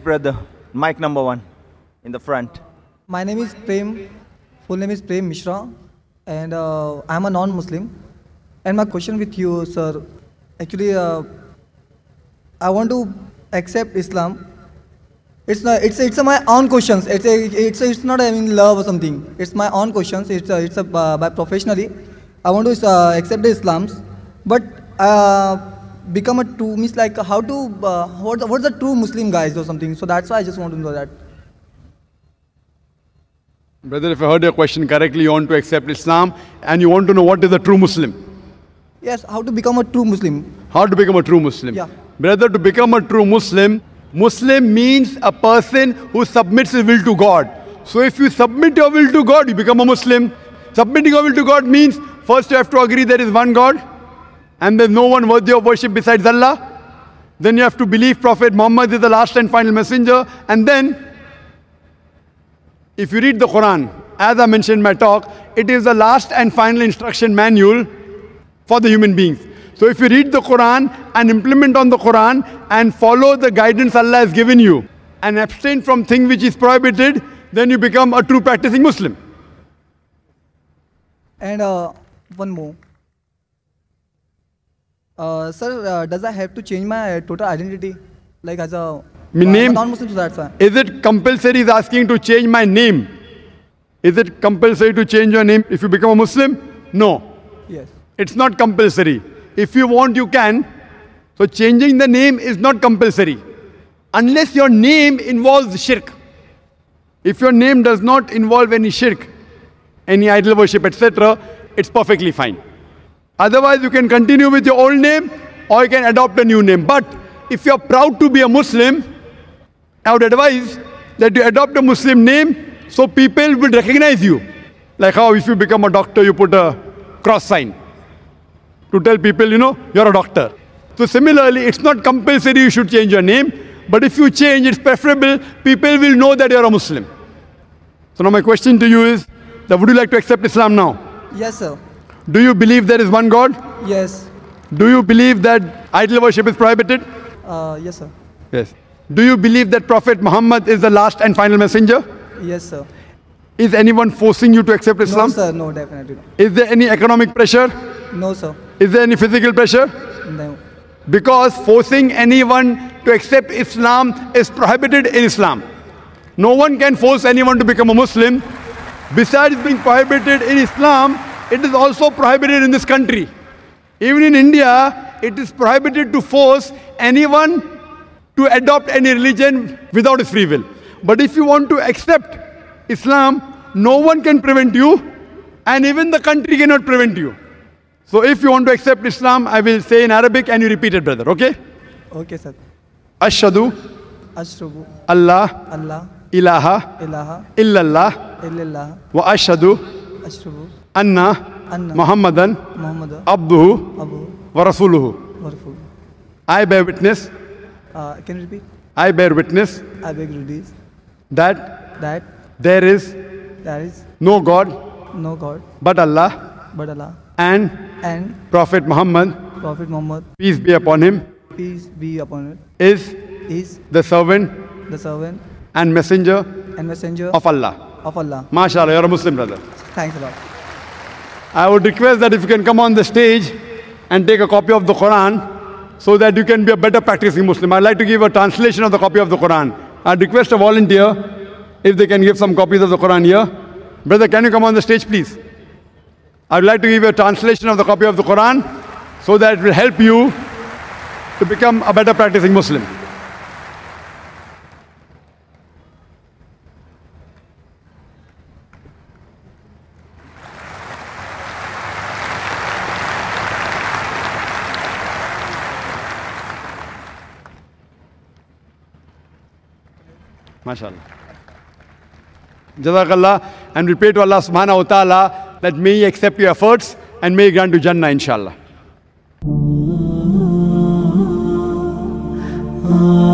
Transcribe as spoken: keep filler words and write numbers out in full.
brother. Mic number one in the front. My name is Prem. Full name is Prem Mishra, and uh, I'm a non-Muslim. And my question with you, sir, actually, uh, I want to accept Islam. It's not. It's it's a, my own questions. It's a, it's a, it's not I mean love or something. It's my own questions. It's a, it's a, uh, by professionally. I want to uh, accept the Islams, but uh, become a true means like how to uh, what what's the true Muslim guys or something. So that's why I just want to know that. Brother, if I heard your question correctly, you want to accept Islam and you want to know what is a true Muslim. Yes, how to become a true Muslim. How to become a true Muslim. Yeah. Brother, to become a true Muslim, Muslim means a person who submits his will to God. So if you submit your will to God, you become a Muslim. Submitting your will to God means first you have to agree there is one God and there's no one worthy of worship besides Allah. Then you have to believe Prophet Muhammad is the last and final messenger. And then, if you read the Quran, as I mentioned in my talk, it is the last and final instruction manual for the human beings. So if you read the Quran and implement on the Quran and follow the guidance Allah has given you and abstain from things which is prohibited, then you become a true practicing Muslim. And uh, one more. Uh, sir, uh, does I have to change my total identity? Like as a name? non-Muslim, so that's why. Is it compulsory is asking to change my name? Is it compulsory to change your name if you become a Muslim? No. Yes. It's not compulsory. If you want, you can. So changing the name is not compulsory. Unless your name involves shirk. If your name does not involve any shirk, any idol worship, et cetera, it's perfectly fine. Otherwise, you can continue with your old name or you can adopt a new name. But if you're proud to be a Muslim, I would advise that you adopt a Muslim name so people will recognize you. Like how if you become a doctor, you put a cross sign to tell people, you know, you're a doctor. So similarly, it's not compulsory you should change your name, but if you change, it's preferable, people will know that you're a Muslim. So now my question to you is, that would you like to accept Islam now? Yes, sir. Do you believe there is one God? Yes. Do you believe that idol worship is prohibited? Uh, yes, sir. Yes. Do you believe that Prophet Muhammad is the last and final messenger? Yes, sir. Is anyone forcing you to accept Islam? No, sir. No, definitely not. Is there any economic pressure? No, sir. Is there any physical pressure? No. Because forcing anyone to accept Islam is prohibited in Islam. No one can force anyone to become a Muslim. Besides being prohibited in Islam, it is also prohibited in this country. Even in India, it is prohibited to force anyone to adopt any religion without his free will. But if you want to accept Islam, no one can prevent you, and even the country cannot prevent you. So if you want to accept Islam, I will say in Arabic and you repeat it, brother, okay? Okay, sir. Ashhadu Ashrabu Allah Allah ilaha ilaha illallah illallah wa ashhadu ashrabu anna anna Muhammadan Muhammad abduhu Abu wa rasuluhu. Warfu. I bear witness, Uh, can you repeat? I bear witness I beg release that that there is there is no God no God but Allah but Allah and and Prophet Muhammad, Prophet Muhammad, peace be upon him, peace be upon it, is is the servant the servant and messenger and messenger of Allah. of Allah. MashaAllah, you're a Muslim, brother. Thanks a lot. I would request that if you can come on the stage and take a copy of the Quran so that you can be a better practicing Muslim. I'd like to give a translation of the copy of the Quran. I'd request a volunteer if they can give some copies of the Quran here. Brother, can you come on the stage, please? I'd like to give you a translation of the copy of the Quran so that it will help you to become a better practicing Muslim. MashaAllah. Jazakallah. And we pray to Allah subhanahu wa ta'ala that may He accept your efforts and may He grant you Jannah, inshallah.